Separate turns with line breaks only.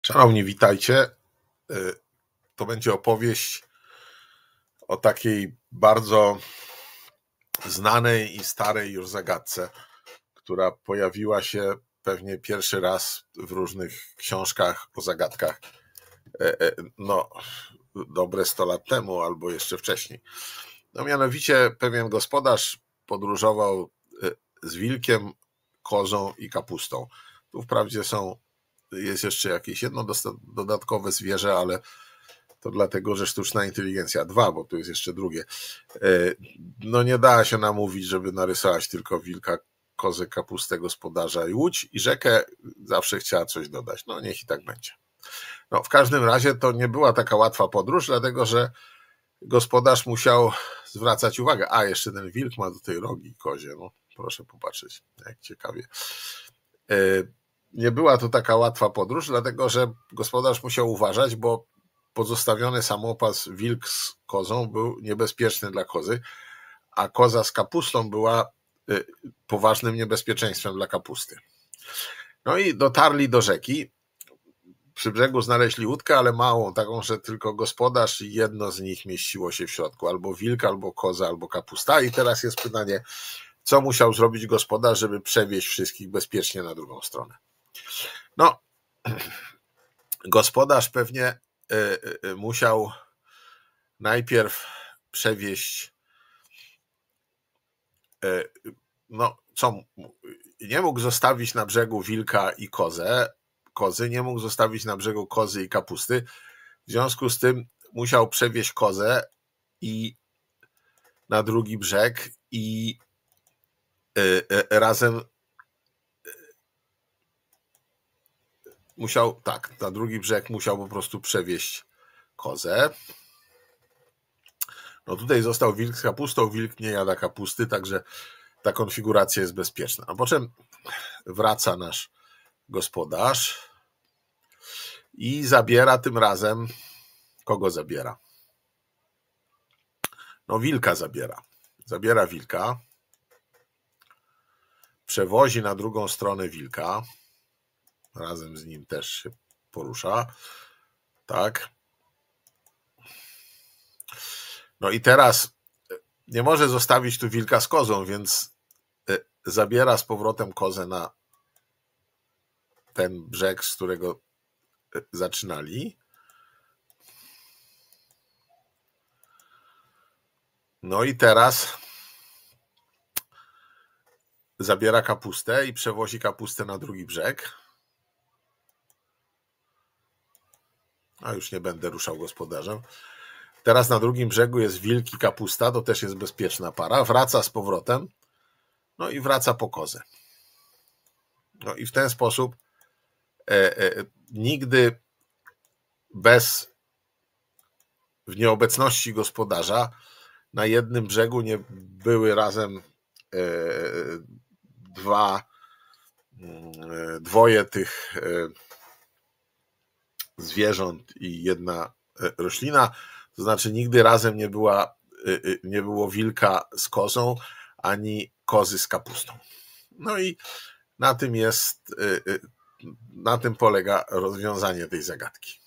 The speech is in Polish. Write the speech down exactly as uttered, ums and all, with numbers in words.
Szanowni, witajcie. To będzie opowieść o takiej bardzo znanej i starej już zagadce, która pojawiła się pewnie pierwszy raz w różnych książkach o zagadkach, no, dobre sto lat temu albo jeszcze wcześniej. No mianowicie pewien gospodarz podróżował z wilkiem, kozą i kapustą. Tu wprawdzie są, jest jeszcze jakieś jedno dodatkowe zwierzę, ale to dlatego, że sztuczna inteligencja dwa, bo tu jest jeszcze drugie. No nie da się namówić, żeby narysować tylko wilka, kozę, kapustę, gospodarza i łódź i rzekę. Zawsze chciała coś dodać. No niech i tak będzie. No w każdym razie to nie była taka łatwa podróż, dlatego że gospodarz musiał zwracać uwagę. A, jeszcze ten wilk ma do tej rogi kozie. No proszę popatrzeć, jak ciekawie. Nie była to taka łatwa podróż, dlatego że gospodarz musiał uważać, bo pozostawiony samopas wilk z kozą był niebezpieczny dla kozy, a koza z kapustą była poważnym niebezpieczeństwem dla kapusty. No i dotarli do rzeki. Przy brzegu znaleźli łódkę, ale małą, taką, że tylko gospodarz i jedno z nich mieściło się w środku. Albo wilk, albo koza, albo kapusta. I teraz jest pytanie, co musiał zrobić gospodarz, żeby przewieźć wszystkich bezpiecznie na drugą stronę. No, gospodarz pewnie musiał najpierw przewieźć, no co, nie mógł zostawić na brzegu wilka i kozę, kozy, nie mógł zostawić na brzegu kozy i kapusty, w związku z tym musiał przewieźć kozę i na drugi brzeg i razem musiał, tak, na drugi brzeg musiał po prostu przewieźć kozę. No tutaj został wilk z kapustą, wilk nie jada kapusty, także ta konfiguracja jest bezpieczna. A potem wraca nasz gospodarz i zabiera tym razem, kogo zabiera? No wilka zabiera. Zabiera wilka, przewozi na drugą stronę wilka, razem z nim też się porusza, tak. No i teraz nie może zostawić tu wilka z kozą, więc zabiera z powrotem kozę na ten brzeg, z którego zaczynali. No i teraz zabiera kapustę i przewozi kapustę na drugi brzeg. A już nie będę ruszał gospodarzem. Teraz na drugim brzegu jest wilk i kapusta, to też jest bezpieczna para. Wraca z powrotem, no i wraca po kozę. No i w ten sposób e, e, nigdy bez, w nieobecności gospodarza, na jednym brzegu nie były razem e, dwa, e, dwoje tych e, zwierząt i jedna roślina. To znaczy nigdy razem nie, była, nie było wilka z kozą, ani kozy z kapustą. No i na tym jest, na tym polega rozwiązanie tej zagadki.